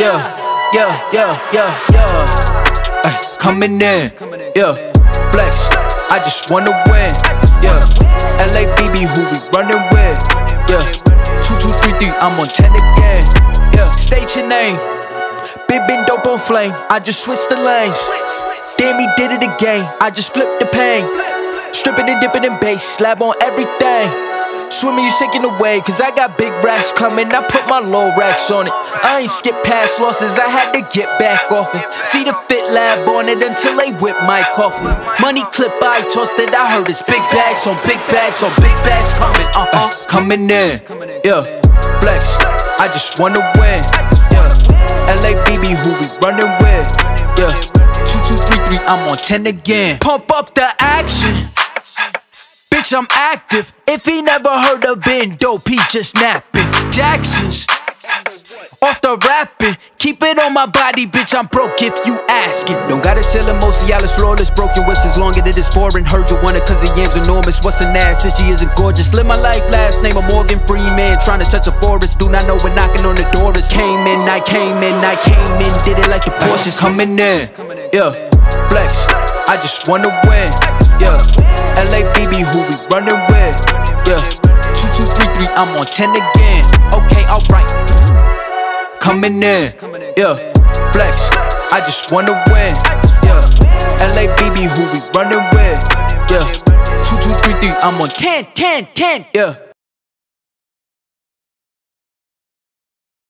Ay, coming in, flex, I just wanna win, LABB, who we running with, 2233, I'm on 10 again, state your name, been dope on flame, I just switched the lanes, damn he did it again, I just flipped the pain, stripping and dipping in bass, slab on everything. Swimming, you sinking away, cause I got big racks coming. I put my low racks on it. I ain't skip past losses, I had to get back off it. See the Fit Lab on it until they whip my coffin. Money clip, I tossed it, I heard it's big bags on big bags on big bags coming, coming in, flex, I just wanna win, LABB, who we running with, 2233, I'm on 10 again. Pump up the action, bitch, I'm active. If he never heard of been dope, he just napping. Jackson's off the rapping. Keep it on my body, bitch, I'm broke if you asking. Don't gotta sell him, Mosialis, flawless. Broken whips as long as it is foreign. Heard you want it cause the yam's enormous. What's an ass since she isn't gorgeous? Live my life, last name of Morgan Freeman. Trying to touch a forest, do not know when knocking on the door is. Came in, I came in, did it like the Porsches. Coming in, flex, I just wanna win, LABB, who we running with, 2233, I'm on 10 again. Okay, alright, coming in, flex, I just wanna win, LABB, who we running with, 2233, I'm on 10,